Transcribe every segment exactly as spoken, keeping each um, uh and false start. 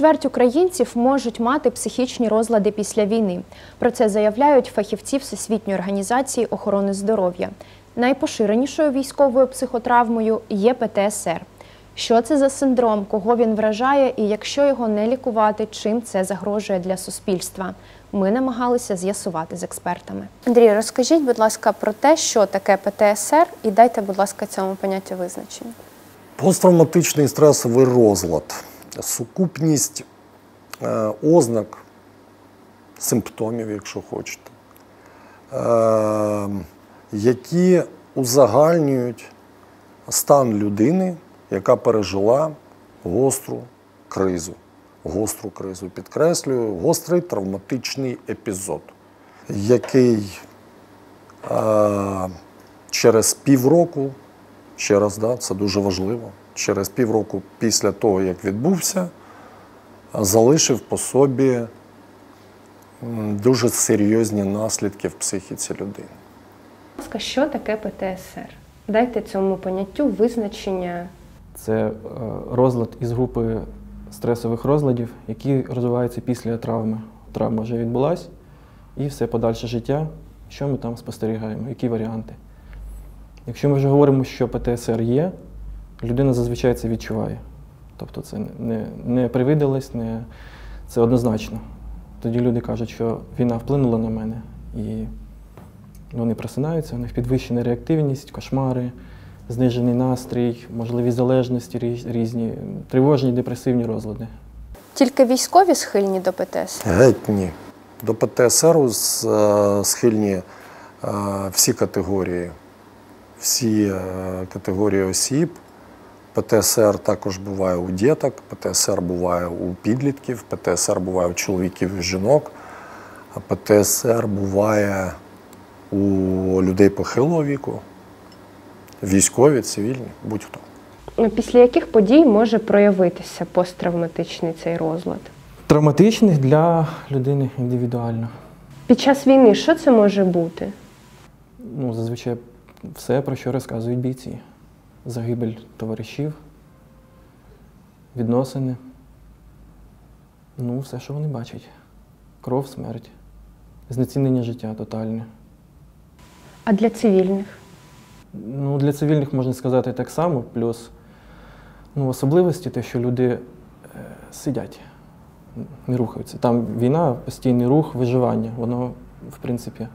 чверть українців можуть мати психічні розлади після війни. Про це заявляють фахівці Всесвітньої організації охорони здоров'я. Найпоширенішою військовою психотравмою є Пе Те Ес Ер. Що це за синдром, кого він вражає і якщо його не лікувати, чим це загрожує для суспільства? Ми намагалися з'ясувати з експертами. Андрій, розкажіть, будь ласка, про те, що таке Пе Те Ес Ер і дайте, будь ласка, цьому поняттю визначення. Посттравматичний стресовий розлад – сукупність е, ознак, симптомів, якщо хочете, е, які узагальнюють стан людини, яка пережила гостру кризу. Гостру кризу, підкреслюю, гострий травматичний епізод, який е, через півроку, ще раз, да, це дуже важливо, через півроку після того, як відбувся, залишив по собі дуже серйозні наслідки в психіці людини. Що таке Пе Те Ес Ер? Дайте цьому поняттю визначення. Це розлад із групи стресових розладів, які розвиваються після травми. Травма вже відбулася, і все подальше життя, що ми там спостерігаємо, які варіанти. Якщо ми вже говоримо, що Пе Те Ес Ер є, людина зазвичай це відчуває. Тобто це не, не привиділось, не, це однозначно. Тоді люди кажуть, що війна вплинула на мене, і вони просинаються, у них підвищена реактивність, кошмари, знижений настрій, можливі залежності різні, тривожні, депресивні розлади. Тільки військові схильні до Пе Те Ес Ер? Геть ні. До Пе Те Ес Еру схильні всі категорії, всі категорії осіб. Пе Те Ес Ер також буває у діток, Пе Те Ес Ер буває у підлітків, Пе Те Ес Ер буває у чоловіків і жінок, а Пе Те Ес Ер буває у людей похилого віку, військові, цивільні, будь-хто. Після яких подій може проявитися посттравматичний цей розлад? Травматичний для людини індивідуально. Під час війни що це може бути? Ну, зазвичай все, про що розказують бійці. Загибель товаришів, відносини. Ну, все, що вони бачать. Кров, смерть, знецінення життя тотальне. А для цивільних? Ну, для цивільних можна сказати так само, плюс ну, особливості те, що люди е, сидять, не рухаються. Там війна, постійний рух, виживання, воно, в принципі,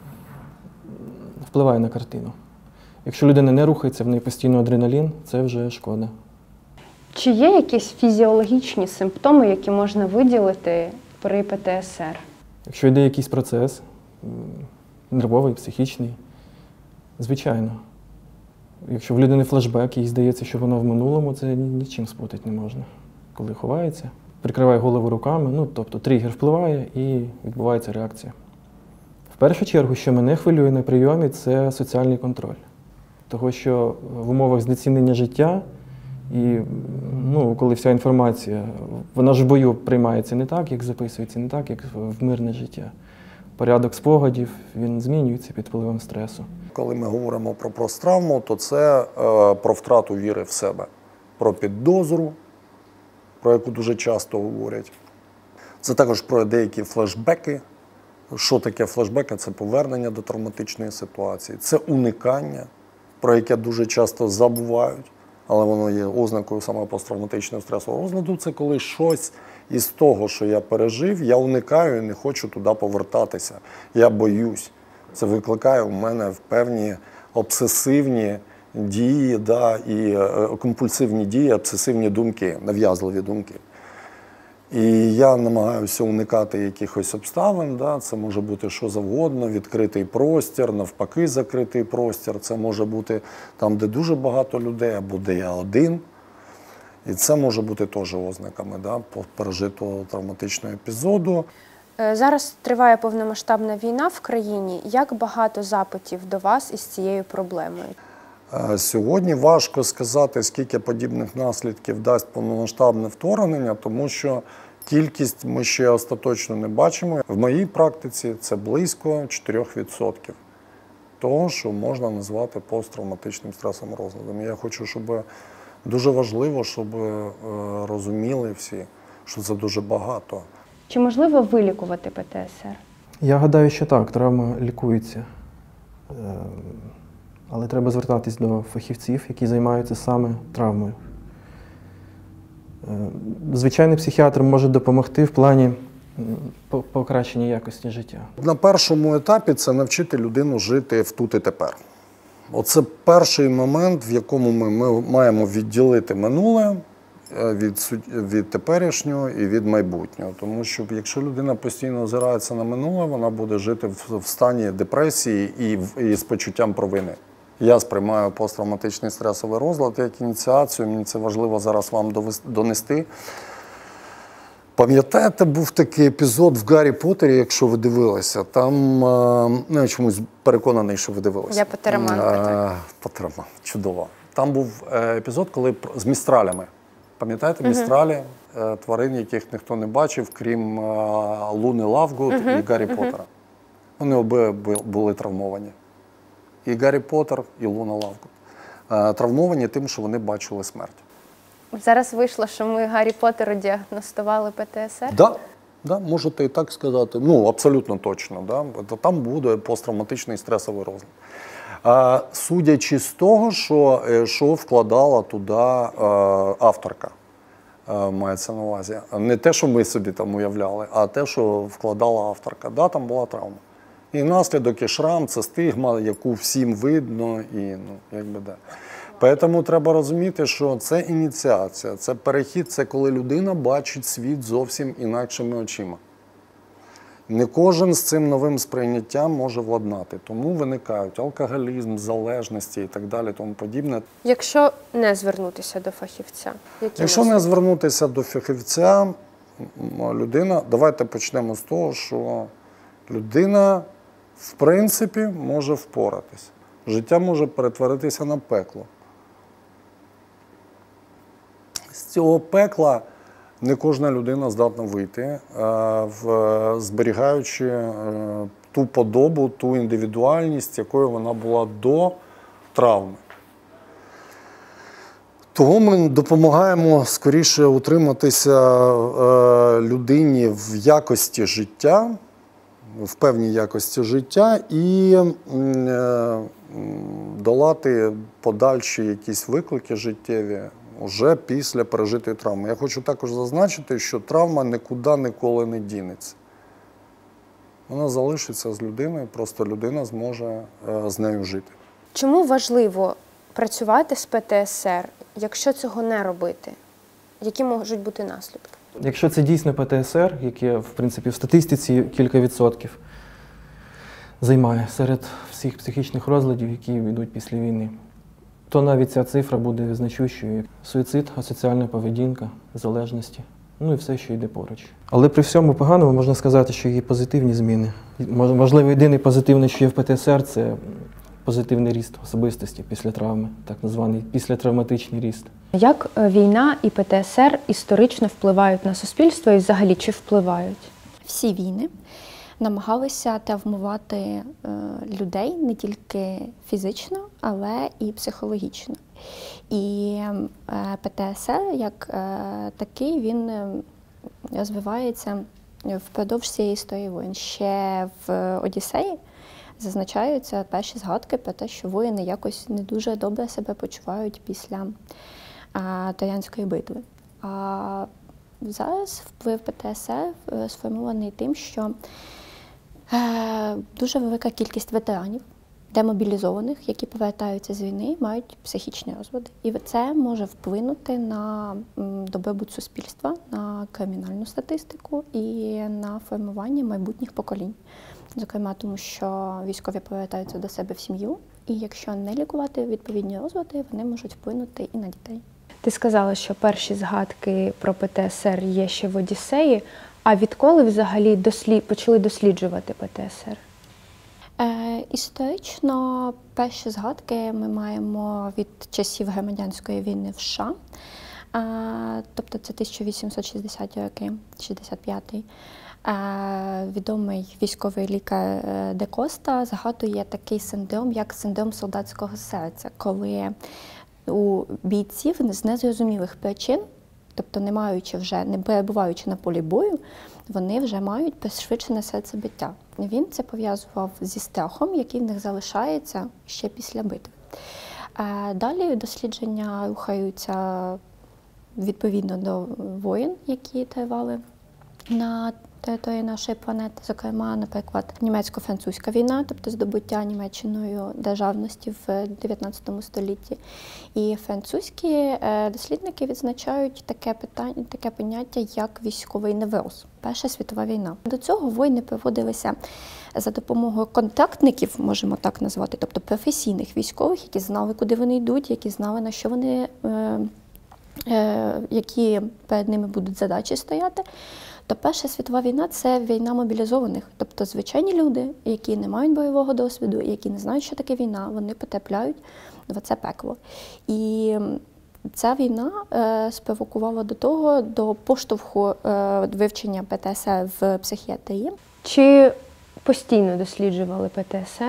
впливає на картину. Якщо людина не рухається, в неї постійно адреналін, це вже шкода. Чи є якісь фізіологічні симптоми, які можна виділити при Пе Те Ес Ер? Якщо йде якийсь процес, нервовий, психічний, звичайно. Якщо в людини флешбек, їй здається, що воно в минулому, це нічим сплутати не можна. Коли ховається, прикриває голову руками, ну, тобто тригер впливає і відбувається реакція. В першу чергу, що мене хвилює на прийомі, це соціальний контроль. Того, що в умовах знецінення життя і ну, коли вся інформація, вона ж в бою приймається не так, як записується, не так, як в мирне життя. Порядок спогадів, він змінюється під впливом стресу. Коли ми говоримо про посттравму, то це е, про втрату віри в себе, про підозру, про яку дуже часто говорять. Це також про деякі флешбеки. Що таке флешбеки? Це повернення до травматичної ситуації, це уникання, про яке дуже часто забувають, але воно є ознакою саме посттравматичного стресового розладу. Це коли щось із того, що я пережив, я уникаю і не хочу туди повертатися. Я боюсь. Це викликає у мене певні обсесивні дії, да, і компульсивні дії, обсесивні думки, нав'язливі думки. І я намагаюся уникати якихось обставин, да, це може бути що завгодно, відкритий простір, навпаки закритий простір, це може бути там, де дуже багато людей, або де я один. І це може бути теж ознаками да, пережитого травматичного епізоду. Зараз триває повномасштабна війна в країні. Як багато запитів до вас із цією проблемою? Сьогодні важко сказати, скільки подібних наслідків дасть повномасштабне вторгнення, тому що кількість ми ще остаточно не бачимо. В моїй практиці це близько чотирьох відсотків того, що можна назвати посттравматичним стресовим розладом. Я хочу, щоб дуже важливо, щоб розуміли всі, що це дуже багато. Чи можливо вилікувати Пе Те Ес Ер? Я гадаю, що так, травма лікується. Е, Але треба звертатись до фахівців, які займаються саме травмою. Е, Звичайний психіатр може допомогти в плані м, по- покращення якості життя. На першому етапі це навчити людину жити в тут і тепер. Оце перший момент, в якому ми, ми маємо відділити минуле е, від, су- від теперішнього і від майбутнього. Тому що якщо людина постійно озирається на минуле, вона буде жити в, в стані депресії і, в- і з почуттям провини. Я сприймаю посттравматичний стресовий розлад як ініціацію, мені це важливо зараз вам довес- донести. Пам'ятаєте, був такий епізод в Гаррі Поттері, якщо ви дивилися, там, е, ну я чомусь переконаний, що ви дивилися. Я Поттероманка, так. Е, Поттероман, чудово. Там був е, епізод, коли пр- з містралями. Пам'ятаєте, містралі, е, тварин, яких ніхто не бачив, крім е, Луни Лавгуд і Гаррі Поттера. Вони обоє бу- були травмовані. І Гаррі Поттер, і Луна Лавгуд. Е, Травмовані тим, що вони бачили смерть. Зараз вийшло, що ми Гаррі Поттеру діагностували Пе Те Ес Ер. Да, да, можете і так сказати. Ну, абсолютно точно. Да? То там буде посттравматичний стресовий розлад. А, судячи з того, що, е, що вкладала туди е, авторка, е, мається на увазі. Не те, що ми собі там уявляли, а те, що вкладала авторка. Да, там була травма. І наслідок, і шрам – це стигма, яку всім видно, і, ну, якби, да. Тому треба розуміти, що це ініціація, це перехід, це коли людина бачить світ зовсім інакшими очима. Не кожен з цим новим сприйняттям може владнати, тому виникають алкоголізм, залежності і так далі, тому подібне. Якщо не звернутися до фахівця, які Якщо не наслідки? звернутися до фахівця, м, людина, давайте почнемо з того, що людина, в принципі, може впоратись. Життя може перетворитися на пекло. З цього пекла не кожна людина здатна вийти, е, в- зберігаючи е, ту подобу, ту індивідуальність, якою вона була до травми. Того ми допомагаємо скоріше утриматися е, людині в якості життя, в певній якості життя і м, е, долати подальші якісь виклики життєві вже після пережитої травми. Я хочу також зазначити, що травма нікуди ніколи не дінеться. Вона залишиться з людиною, просто людина зможе е, з нею жити. Чому важливо працювати з Пе Те Ес Ер, якщо цього не робити? Які можуть бути наслідки? Якщо це дійсно Пе Те Ес Ер, яке, в принципі, в статистиці кілька відсотків займає серед всіх психічних розладів, які йдуть після війни, то навіть ця цифра буде значущою. Суїцид, асоціальна поведінка, залежності, ну і все, що йде поруч. Але при всьому поганому можна сказати, що є позитивні зміни. Мож- Можливо, єдиний позитивний, що є в Пе Те Ес Ер, це позитивний ріст особистості після травми, так званий післятравматичний ріст. Як е, війна і Пе Те Ес Ер історично впливають на суспільство і взагалі чи впливають? Всі війни намагалися травмувати е, людей не тільки фізично, але і психологічно. І е, Пе Те Ес Ер як е, такий, він е, розвивається впродовж цієї історії воїн. Ще в Одіссеї зазначаються перші згадки про те, що воїни якось не дуже добре себе почувають після е, Троянської битви. А зараз вплив Пе Те Ес Ер е, сформований тим, що е, дуже велика кількість ветеранів, демобілізованих, які повертаються з війни, мають психічні розлади. І це може вплинути на м, добробут суспільства, на кримінальну статистику і на формування майбутніх поколінь. Зокрема, тому що військові повертаються до себе в сім'ю, і якщо не лікувати відповідні розлади, вони можуть вплинути і на дітей. Ти сказала, що перші згадки про Пе Те Ес Ер є ще в Одіссеї. А відколи взагалі дослід... почали досліджувати Пе Те Ес Ер? Е, історично перші згадки ми маємо від часів громадянської війни в США, е, тобто це тисяча вісімсот шістдесяті роки, шістдесят п'ятий. Е, відомий військовий лікар е, Де Коста згадує такий синдром, як синдром солдатського серця, коли у бійців з незрозумілих причин Тобто, не маючи вже, не перебуваючи на полі бою, вони вже мають пришвидшене серцебиття. Він це пов'язував зі страхом, який в них залишається ще після битви. Далі дослідження рухаються відповідно до воєн, які тривали на території нашої планети, зокрема, наприклад, німецько-французька війна, тобто здобуття Німеччиною державності в дев'ятнадцятому столітті. І французькі дослідники відзначають таке питання, таке поняття, як військовий невроз. Перша світова війна. До цього війни проводилися за допомогою контрактників, можемо так назвати, тобто професійних військових, які знали, куди вони йдуть, які знали, на що вони, е, е, які перед ними будуть задачі стояти. То Перша світова війна – це війна мобілізованих, тобто звичайні люди, які не мають бойового досвіду, які не знають, що таке війна, вони потрапляють в це пекло. І ця війна е, спровокувала до того, до поштовху е, вивчення Пе Те Ес Ер в психіатрії. Чи постійно досліджували Пе Те Ес Ер?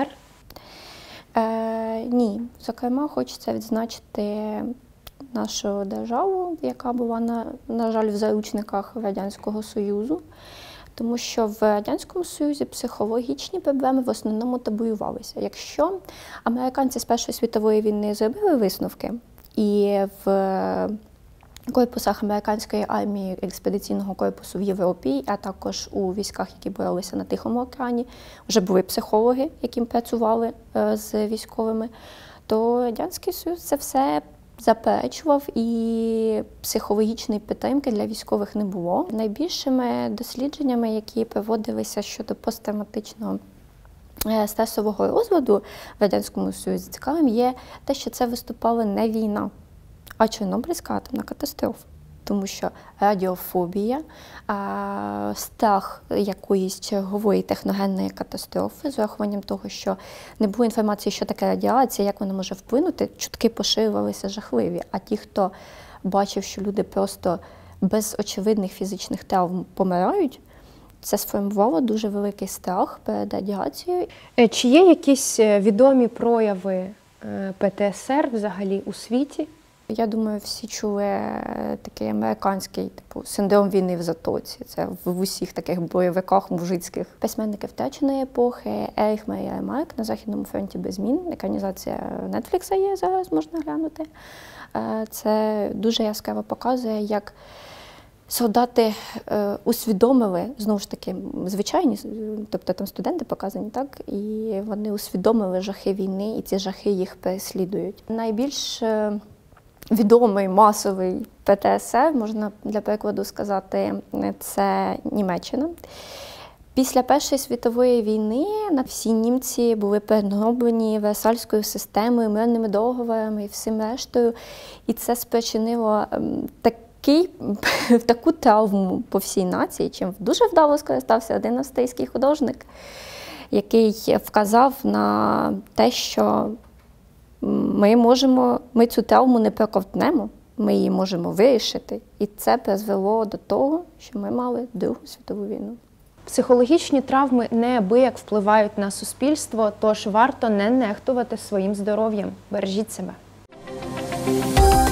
Е, ні. Зокрема, хочеться відзначити нашу державу, яка була, на, на жаль, в заручниках Радянського Союзу. Тому що в Радянському Союзі психологічні проблеми в основному табуювалися. Якщо американці з Першої світової війни зробили висновки, і в корпусах американської армії, експедиційного корпусу в Європі, а також у військах, які боролися на Тихому океані, вже були психологи, які працювали з військовими, то Радянський Союз це все заперечував, і психологічної підтримки для військових не було. Найбільшими дослідженнями, які проводилися щодо посттравматичного стресового розладу в Радянському Союзі, цікавим є те, що це виступала не війна, а Чорнобильська атомна катастрофа. Тому що радіофобія, страх якоїсь чергової техногенної катастрофи, з урахуванням того, що не було інформації, що таке радіація, як вона може вплинути, чутки поширювалися жахливі. А ті, хто бачив, що люди просто без очевидних фізичних травм помирають, це сформувало дуже великий страх перед радіацією. Чи є якісь відомі прояви Пе Те Ес Ер взагалі у світі? Я думаю, всі чули такий американський типу синдром війни в Затоці. Це в усіх таких бойовиках мужицьких. Письменники втраченої епохи, Еріх Марія Ремарк «На Західному фронті без змін». Екранізація Нетфлікса є зараз, можна глянути. Це дуже яскраво показує, як солдати усвідомили, знову ж таки, звичайні, тобто там студенти показані, так, і вони усвідомили жахи війни, і ці жахи їх переслідують. Найбільш відомий масовий Пе Те Ес Ер, можна для прикладу сказати, це Німеччина. Після Першої світової війни всі німці були перегноблені Версальською системою, мирними договорами і всім рештою. І це спричинило такий, таку травму по всій нації, чим дуже вдало скористався один австрійський художник, який вказав на те, що Ми можемо, ми цю травму не проковтнемо, ми її можемо вирішити. І це призвело до того, що ми мали Другу світову війну. Психологічні травми неабияк впливають на суспільство, тож варто не нехтувати своїм здоров'ям. Бережіть себе.